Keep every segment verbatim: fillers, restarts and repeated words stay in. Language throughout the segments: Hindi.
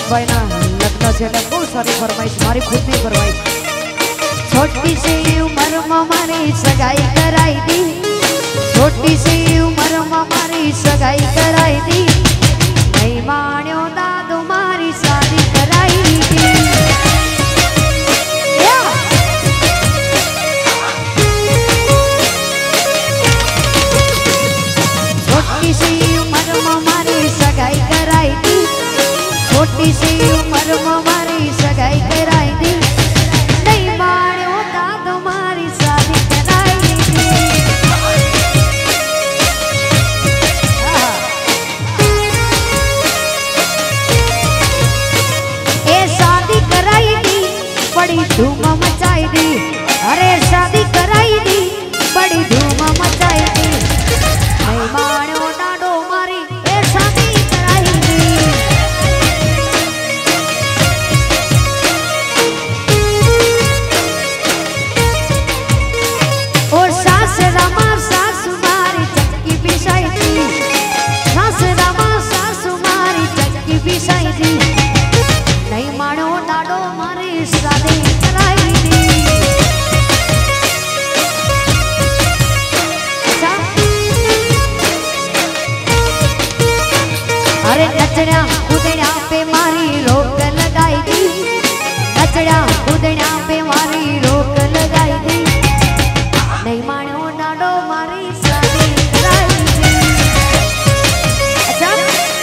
भाई ना लगना से बहुत सारी फरमाइश मारी खुद भी फरमाइश। छोटी सी उम्र में मारी सगाई कराई दी, छोटी सी उम्र में मारी सगाई कराई दी, नहीं मान्यो दादू मारी शादी कराई दी। छोटी सी उम्र में मारी सगाई कराई दी, छोटी सी उम्र में मारी सगाई कराई दी, नहीं मान्यो दादू मारी शादी कराई दी। ए शादी कराई दी बड़ी धूम मचाई दी, अरे शादी कराई दी बड़ी धूम मचाई दी, नहीं मान्यो दादू मारी ए शादी कराई दी। ओ सास रामा सासु मारी चक्की पिसाई दी, सास रामा सासु मारी चक्की पिसाई दी, नहीं मानो दादो मारी शादी कराई दी। अरे नचड़ा कूदड़ा पे मारी रोक लगाई दी, नचड़ा कूदड़ा पे मारी रोक लगाई दी, नहीं मानो दादो मारी शादी कराई दी। अच्छा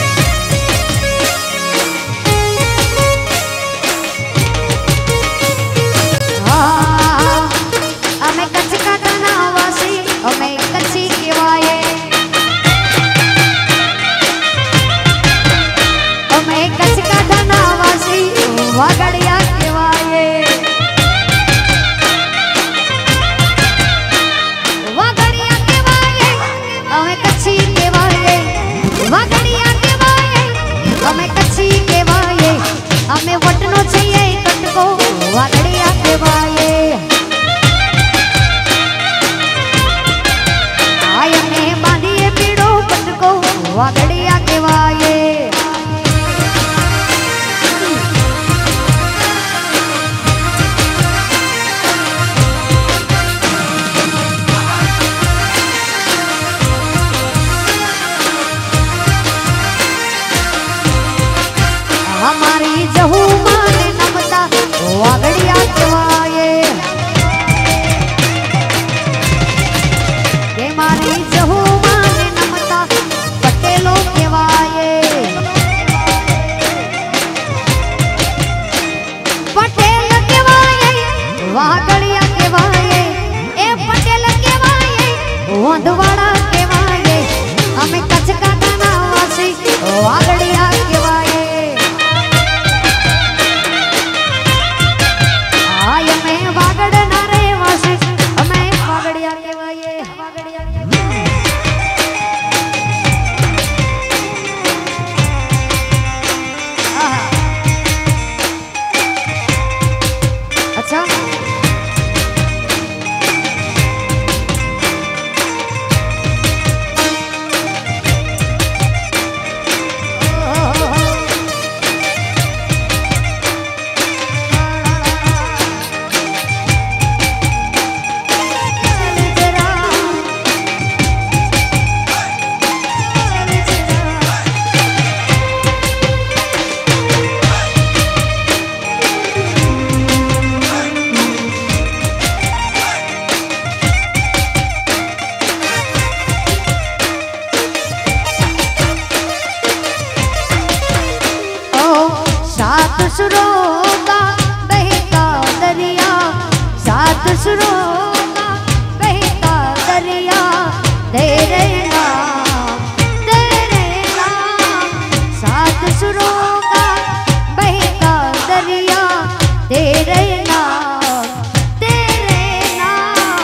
हाँ हमें कच्छ का दाना वासी हमें कच्ची केवाये, हमें कच्छ का दाना वासी वागड़िया केवाये, वागड़िया केवाये हमें कच्ची केवाये, वागड़िया केवाये हमें कच्ची केवाये, हमें वटनो चाहिए कटको वागड़िया केवाये, आय में बांधिए पीड़ो कटको वागड़िया केवाये। हमारी जहू माने नमता वागड़िया केवाये, के मारी जहू माने नमता पटेलो केवाये, पटेल केवाये वागड़िया केवाये, ए पटेल केवाये वंधवाड़ा केवाये, हमें कच्छ का दाना वासी वागड़िया केवाये, आय में वागड़ नारे वासी हमें वागड़िया केवाये, वागड़िया केवाये। अच्छा सात सुरों का बहता दरिया, सात सुरों का बहता दरिया, तेरे नाम तेरे नाम, सात सुरों का बहता दरिया, तेरे नाम तेरे नाम।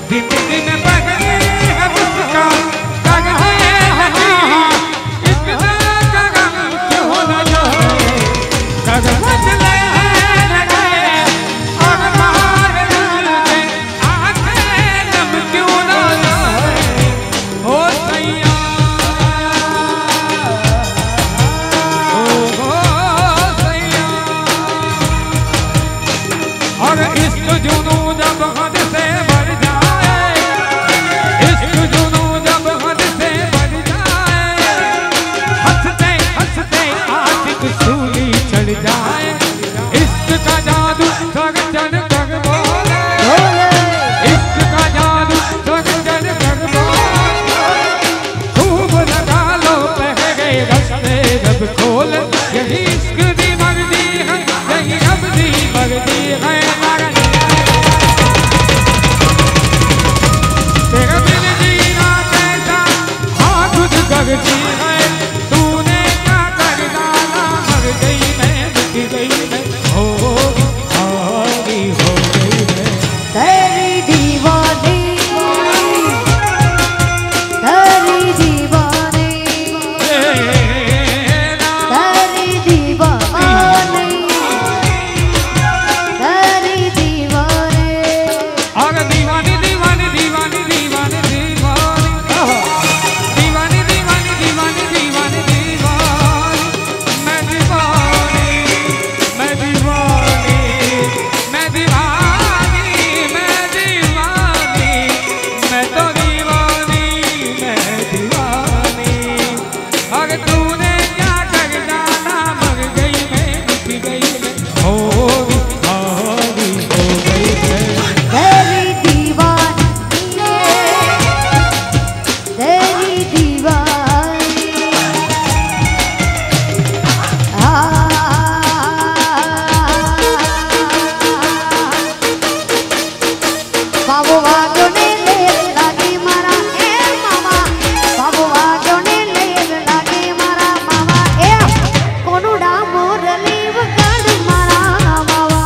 जिंदगी में पहले है उसका कागज़े हकीर, इश्क का गम क्यों न जाए, कागज़ बदले न गए और मार डाले, आंखें नम क्यों न जाए, ओ सैया ओ हो सैया। और इश्क जुनू जब हद से बढ़ जाए, इश्क जुनू जब हद से बढ़ जाए, हंसते हंसते आशिक सूली चढ़ जाए, इश्क का जादू सग चढ़ कर बोले, इश्क का जादू सग चढ़ कर बोले, खूब लगा लो पहरे रस्ते जब खोल, यही इश्क दी मर्जी है, यही रब दी मर्जी है। तेरे बिन जीना कैसा हाँ खुद करती है, तूने क्या कर डाला, मर गई मैं मिट गई मैं, होगी होगी हो गई मैं तेरी दीवानी, तेरी दीवानी, तेरी दीवानी, तेरी दीवानी। और दीवानी दीवानी दीवानी दीवानी दीवानी दीवानी दीवानी दीवानी दीवानी दीवानी, मैं दीवानी मैं दीवानी मैं दीवानी मैं दीवानी, मैं तो दीवानी मैं दीवानी। और तूने क्या कर डाला, मर गई मैं मिट गई मैं, होगी होगी हो गई मैं। तेरी दीवानी, तेरी दीवानी, बाबू वागो ने लेर लागी मारा ए मामा, बाबू वागो ने लेर लागी मारा मामा, ए कोनुडा मोरली वगाड़ मारा मामा,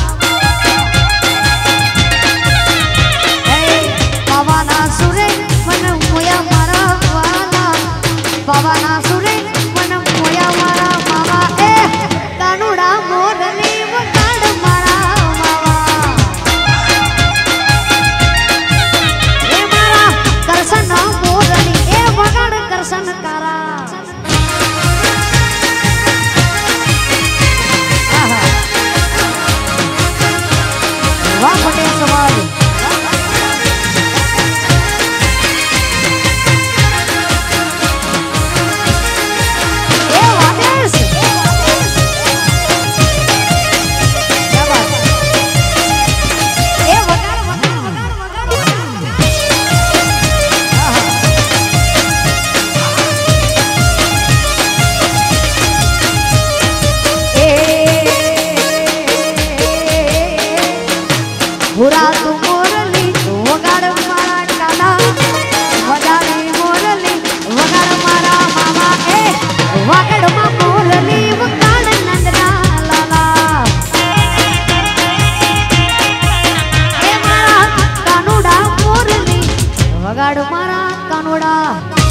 ए बाबा ना सुरे मन मोया मारा वाला, बाबा ना सुरे मन मोया मारा मामा, ए कानुडा मोरली वगाड़ मारा मामा, ए मारा करसन मोरली ए वगाड़ करसन कारा। आहा, वाह पटेल समाज। ए वादेश, क्या बात है? ए वगाड़ वगाड़ वगाड़ वगाड़, आहा, बुरा तू मोरली वगाड़ मारा काला, वगाड़ी मोरली वगाड़ मारा मामा, ए वगाड़ मा मोरली वगाड़ नंदना लाला, ए मारा कानुडा मोरली वगाड़ मारा कानुडा।